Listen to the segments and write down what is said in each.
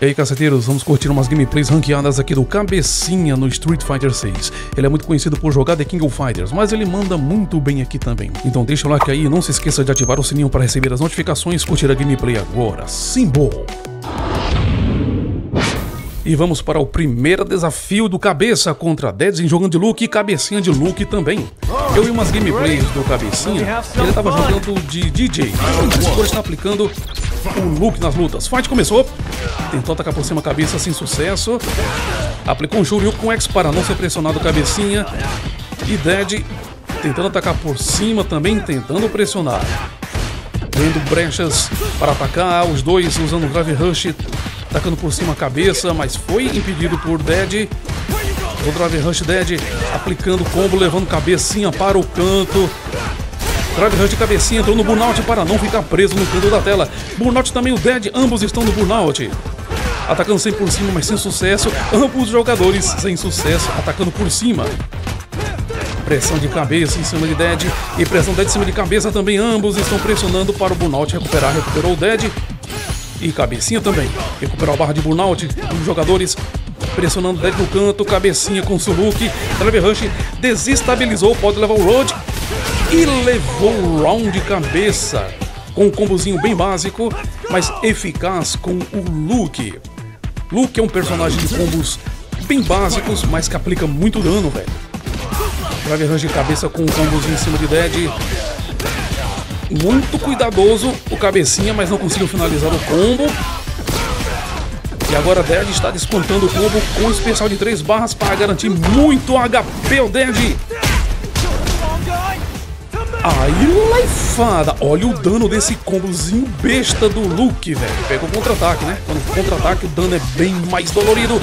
E aí, caceteiros, vamos curtir umas gameplays ranqueadas aqui do Cabecinha no Street Fighter 6. Ele é muito conhecido por jogar The King of Fighters, mas ele manda muito bem aqui também. Então deixa o like aí e não se esqueça de ativar o sininho para receber as notificações. Curtir a gameplay agora, Simbol! E vamos para o primeiro desafio do Cabeça contra Deadzinho jogando de Luke e Cabecinha de Luke também. Eu vi umas gameplays do Cabecinha, ele tava jogando de DJ, mas agora está aplicando o Luke nas lutas. Fight começou, tentou atacar por cima a cabeça sem sucesso, aplicou um Shoryuken X para não ser pressionado Cabecinha, e Dead tentando atacar por cima também, tentando pressionar. Vendo brechas para atacar, os dois usando o Drive Rush, atacando por cima a cabeça, mas foi impedido por Dead. O Drive Rush Dead aplicando combo, levando Cabecinha para o canto. Drive Rush de Cabecinha entrou no burnout para não ficar preso no canto da tela. Burnout também o Dead, ambos estão no burnout. Atacando sempre por cima, mas sem sucesso. Ambos jogadores sem sucesso, atacando por cima. Pressão de cabeça em cima de Dead e pressão Dead em cima de cabeça também. Ambos estão pressionando para o burnout recuperar. Recuperou o Dead e Cabecinha também. Recuperou a barra de burnout. Os jogadores pressionando Dead no canto. Cabecinha com Suluk. Drive Rush desestabilizou. Pode levar o Road. E levou o round de cabeça. Com um combozinho bem básico, mas eficaz com o Luke. Luke é um personagem de combos bem básicos, mas que aplica muito dano, velho. Drive Rush de cabeça com um combozinho em cima de Dead. Muito cuidadoso o Cabecinha, mas não conseguiu finalizar o combo. E agora Dead está descontando o combo com um especial de 3 barras para garantir muito HP ao Dead. Aí, laifada. Olha o dano desse combozinho besta do Luke, velho. Pega o contra-ataque, né? Quando contra-ataque o dano é bem mais dolorido.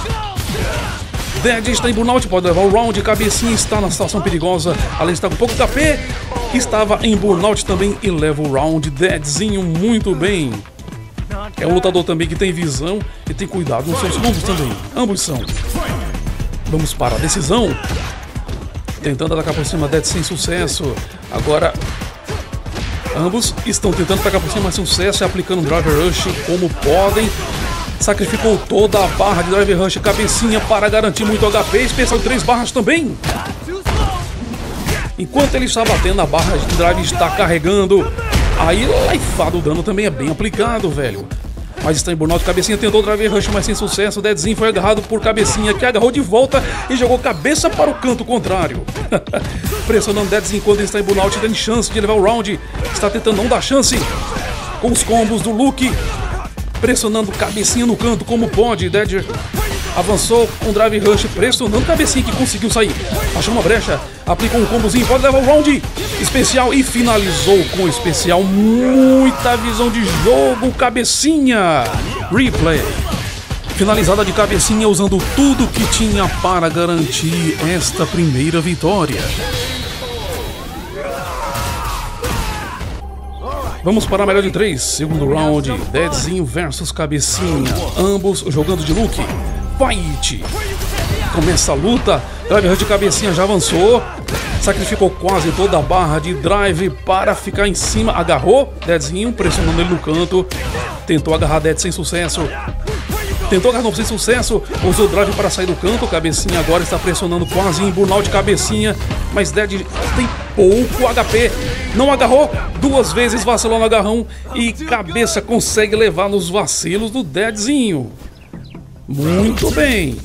Dead está em burnout, pode levar o round. Cabecinha está na situação perigosa, além de estar com pouco HP. Estava em burnout também e leva o round. Deadzinho muito bem. É um lutador também que tem visão e tem cuidado nos seus combos também. Ambos são. Vamos para a decisão. Tentando atacar por cima, Dead sem sucesso. Agora, ambos estão tentando atacar por cima, mas sem sucesso. E aplicando Drive Rush como podem. Sacrificou toda a barra de Drive Rush Cabecinha para garantir muito HP. Especial de 3 barras também. Enquanto ele está batendo, a barra de Drive está carregando. Aí, laifado, o dano também é bem aplicado, velho. Mas está em burnout. Cabecinha tentou Drive Rush, mas sem sucesso. Deadzinho foi agarrado por Cabecinha, que agarrou de volta e jogou cabeça para o canto contrário. Pressionando Deadzinho enquanto ele está em burnout. Tem chance de levar o round. Está tentando não dar chance. Com os combos do Luke. Pressionando Cabecinha no canto como pode. Dead avançou com Drive Rush, pressionando Cabecinha, que conseguiu sair. Achou uma brecha, aplicou um combozinho, pode levar o round especial e finalizou com o especial. Muita visão de jogo, Cabecinha. Replay. Finalizada de Cabecinha usando tudo que tinha para garantir esta primeira vitória. Vamos para a melhor de 3, segundo round, Deadzinho versus Cabecinha, ambos jogando de Luke. Fight! Começa a luta, Drive Rush de Cabecinha já avançou, sacrificou quase toda a barra de Drive para ficar em cima, agarrou Deadzinho, pressionando ele no canto, tentou agarrar Dead sem sucesso. Tentou agarrar sem sucesso, usou o Drive para sair do canto. Cabecinha agora está pressionando quase em burnout Cabecinha, mas Dead tem pouco HP. Não agarrou, 2 vezes vacilou no agarrão e Cabeça consegue levar nos vacilos do Deadzinho. Muito bem.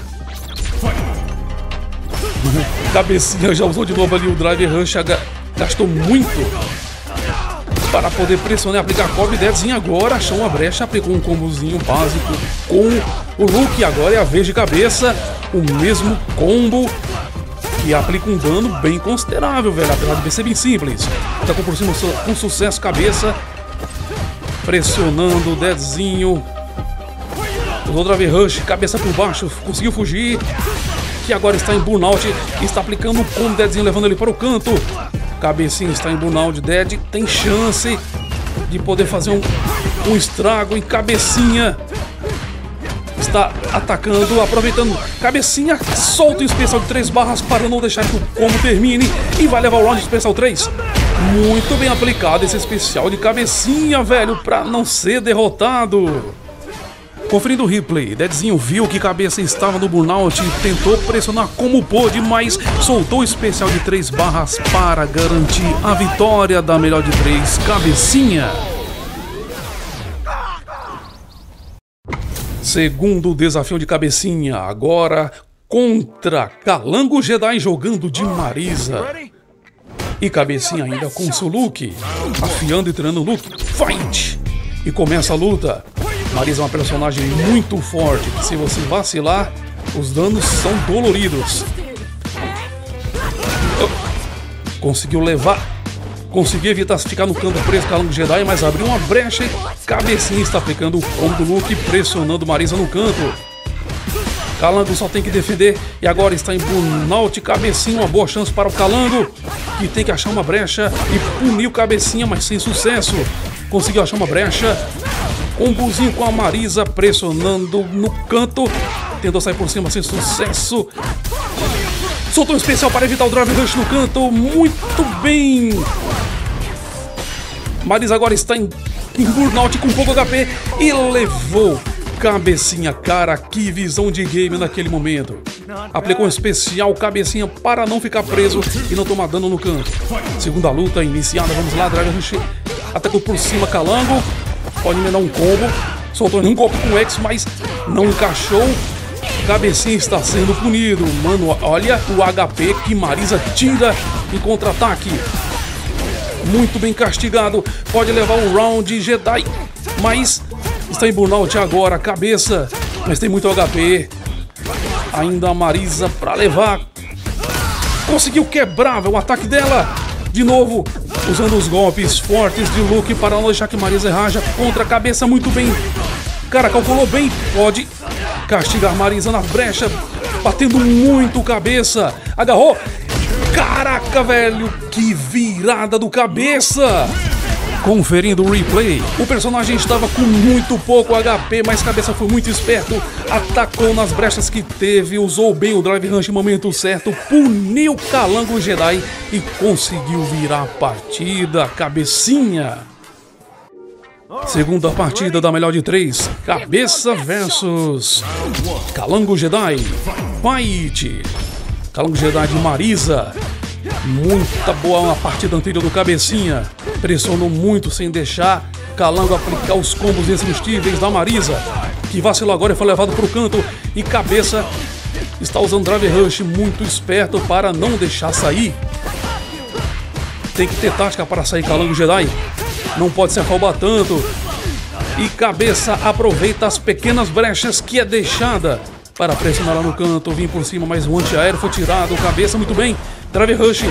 Cabecinha já usou de novo ali o Drive Rush, gastou muito para poder pressionar e aplicar cobre. Deadzinho agora achou uma brecha, aplicou um combozinho básico com o Luke. Agora é a vez de Cabeça, o mesmo combo que aplica um dano bem considerável, velho, apesar de ser bem simples. Atacou por cima com sucesso Cabeça, pressionando o Deadzinho. Usou Drive Rush, Cabeça por baixo, conseguiu fugir. Que agora está em burnout e está aplicando um combo, Deadzinho levando ele para o canto. Cabecinha está em burnout, Dead tem chance de poder fazer um estrago em Cabecinha. Está atacando, aproveitando. Cabecinha solta o especial de 3 barras para não deixar que o combo termine. E vai levar o round de especial 3. Muito bem aplicado esse especial de Cabecinha, velho, para não ser derrotado. Conferindo o replay, Deadzinho viu que Cabeça estava no burnout e tentou pressionar como pôde, mas soltou o especial de 3 barras para garantir a vitória da melhor de 3, Cabecinha. Segundo desafio de Cabecinha, agora contra Calango Jedi jogando de Marisa. E Cabecinha ainda com seu look, afiando e treinando o look. Fight! E começa a luta. Marisa é uma personagem muito forte, que se você vacilar, os danos são doloridos. Conseguiu levar, conseguiu evitar ficar no canto preso Calango Jedi, mas abriu uma brecha e Cabecinha está aplicando o combo do look, pressionando Marisa no canto. Calango só tem que defender e agora está em burnout. Cabecinha, uma boa chance para o Calango, que tem que achar uma brecha e punir o Cabecinha, mas sem sucesso. Conseguiu achar uma brecha. Combozinho com a Marisa pressionando no canto. Tentou sair por cima sem sucesso. Soltou um especial para evitar o Drive Rush no canto. Muito bem. Marisa agora está em burnout com pouco HP e levou Cabecinha. Cara, que visão de game naquele momento. Aplicou um especial Cabecinha para não ficar preso e não tomar dano no canto. Segunda luta iniciada. Vamos lá, Drive Rush. Atacou por cima Calango. Pode emendar um combo. Soltou um golpe com o X, mas não encaixou. Cabecinha está sendo punido. Mano, olha o HP que Marisa tira em contra-ataque. Muito bem castigado. Pode levar um round Jedi, mas está em burnout agora. Cabeça, mas tem muito HP. Ainda a Marisa para levar. Conseguiu quebrar o ataque dela. De novo, usando os golpes fortes de Luke para não deixar que Marisa raja contra a Cabeça. Muito bem. Cara, calculou bem. Pode castigar Marisa na brecha. Batendo muito Cabeça. Agarrou. Caraca, velho. Que virada do Cabeça. Conferindo o replay, o personagem estava com muito pouco HP, mas Cabeça foi muito esperto, atacou nas brechas que teve, usou bem o Drive Rush no momento certo, puniu Calango Jedi e conseguiu virar a partida. Cabecinha. Segunda partida da melhor de 3, Cabeça versus Calango Jedi. Fight! Calango Jedi de Marisa. Muita boa na partida anterior do Cabecinha. Pressionou muito sem deixar Calango aplicar os combos irresistíveis da Marisa, que vacilou agora e foi levado para o canto. E Cabeça está usando Drive Rush muito esperto para não deixar sair. Tem que ter tática para sair Calango Jedi. Não pode se afobar tanto. E Cabeça aproveita as pequenas brechas que é deixada para pressionar lá no canto. Vim por cima, mas o antiaéreo foi tirado. Cabeça muito bem. Drive Rush.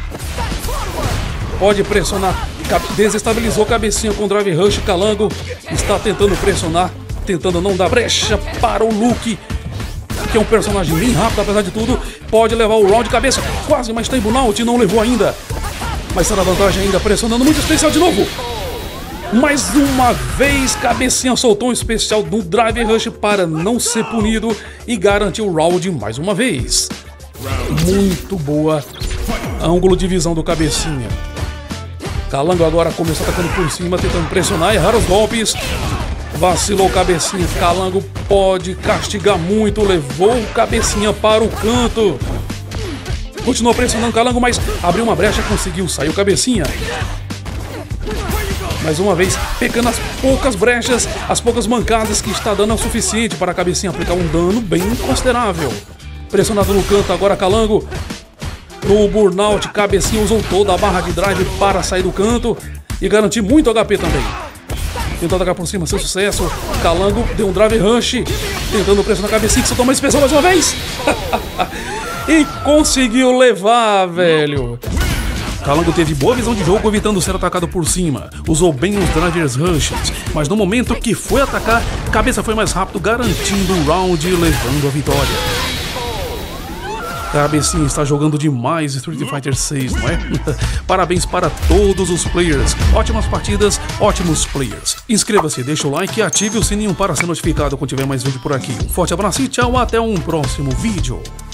Pode pressionar. Desestabilizou Cabecinha com Drive Rush. Calango está tentando pressionar, tentando não dar brecha para o Luke, que é um personagem bem rápido apesar de tudo. Pode levar o round. Cabeça quase, mas está em burnout, não levou ainda. Mas está na vantagem ainda, pressionando muito especial de novo. Mais uma vez, Cabecinha soltou um especial do Drive Rush para não ser punido e garantiu o round mais uma vez. Muito boa ângulo de visão do Cabecinha. Calango agora começou atacando por cima, tentando pressionar, errar os golpes. Vacilou o Cabecinha. Calango pode castigar muito, levou o Cabecinha para o canto. Continuou pressionando Calango, mas abriu uma brecha, conseguiu sair o Cabecinha. Mais uma vez, pegando as poucas brechas, as poucas mancadas que está dando é o suficiente para a Cabecinha aplicar um dano bem considerável. Pressionado no canto agora Calango. No burnout, Cabecinha usou toda a barra de drive para sair do canto e garantir muito HP também. Tentou atacar por cima, sem sucesso. Calango deu um Drive Rush, tentando pressionar a Cabecinha, que soltou uma especial mais uma vez. E conseguiu levar, velho. Calango teve boa visão de jogo, evitando ser atacado por cima. Usou bem os Drivers Rushes, mas no momento que foi atacar, Cabeça foi mais rápido, garantindo o round e levando a vitória. Cabecinha está jogando demais Street Fighter 6, não é? Parabéns para todos os players. Ótimas partidas, ótimos players. Inscreva-se, deixa o like e ative o sininho para ser notificado quando tiver mais vídeo por aqui. Um forte abraço e tchau, até um próximo vídeo.